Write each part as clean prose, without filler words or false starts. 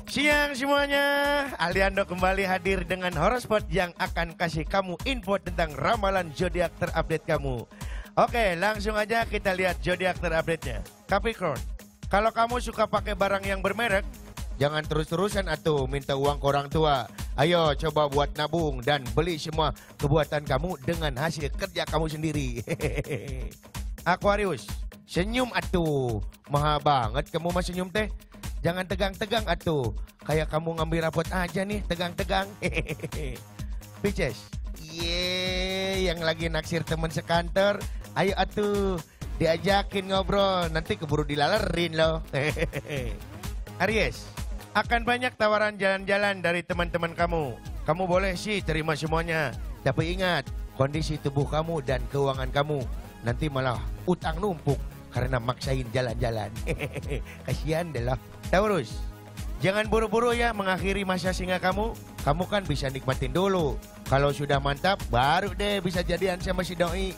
Siang semuanya, Aliando kembali hadir dengan horoskop yang akan kasih kamu info tentang ramalan zodiak terupdate kamu. Oke, langsung aja kita lihat zodiak terupdate-nya. Capricorn, kalau kamu suka pakai barang yang bermerek, jangan terus-terusan atuh minta uang ke orang tua. Ayo coba buat nabung dan beli semua kebuatan kamu dengan hasil kerja kamu sendiri. Aquarius, senyum atuh. Maha banget kamu mah senyum teh. Jangan tegang-tegang atuh. Kayak kamu ngambil rapot aja nih, tegang-tegang. Pisces, yang lagi naksir teman sekantor, ayo atuh diajakin ngobrol, nanti keburu dilalerin loh. Aries, akan banyak tawaran jalan-jalan dari teman-teman kamu. Kamu boleh sih terima semuanya, tapi ingat kondisi tubuh kamu dan keuangan kamu. Nanti malah utang numpuk karena maksain jalan-jalan. Kasihan deh lah. Taurus, jangan buru-buru ya mengakhiri masa singa kamu. Kamu kan bisa nikmatin dulu. Kalau sudah mantap, baru deh bisa jadian sama si doi.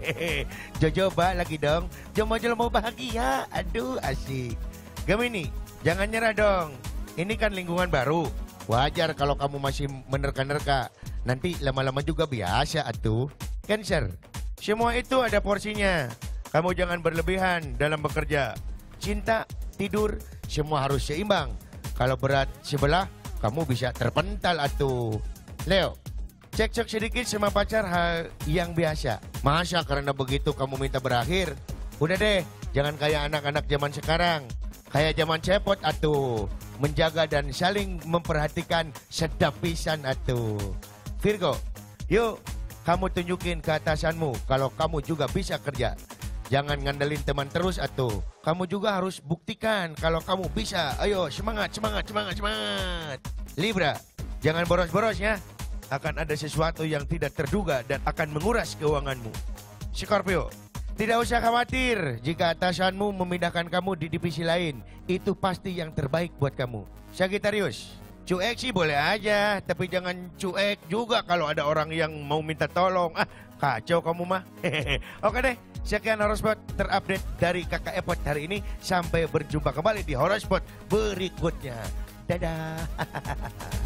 Coba lagi dong. Jomo-jomo bahagia. Aduh, asik. Gemini, jangan nyerah dong. Ini kan lingkungan baru. Wajar kalau kamu masih menerka-nerka. Nanti lama-lama juga biasa atuh. Cancer, semua itu ada porsinya. Kamu jangan berlebihan dalam bekerja. Cinta, tidur, semua harus seimbang. Kalau berat sebelah, kamu bisa terpental atuh. Leo, cekcok sedikit sama pacar hal yang biasa. Masa karena begitu kamu minta berakhir? Udah deh, jangan kayak anak-anak zaman sekarang. Kayak zaman cepot atuh. Menjaga dan saling memperhatikan sedap pisan atuh. Virgo, yuk kamu tunjukin ke atasanmu kalau kamu juga bisa kerja. Jangan ngandelin teman terus atuh. Kamu juga harus buktikan kalau kamu bisa. Ayo semangat, semangat, semangat, semangat. Libra, jangan boros-boros ya. Akan ada sesuatu yang tidak terduga dan akan menguras keuanganmu. Scorpio, tidak usah khawatir jika atasanmu memindahkan kamu di divisi lain. Itu pasti yang terbaik buat kamu. Sagittarius, cuek sih boleh aja, tapi jangan cuek juga kalau ada orang yang mau minta tolong. Kacau kamu mah. Oke deh, sekian horoskop terupdate dari Kakak Epot hari ini. Sampai berjumpa kembali di horoskop berikutnya. Dadah.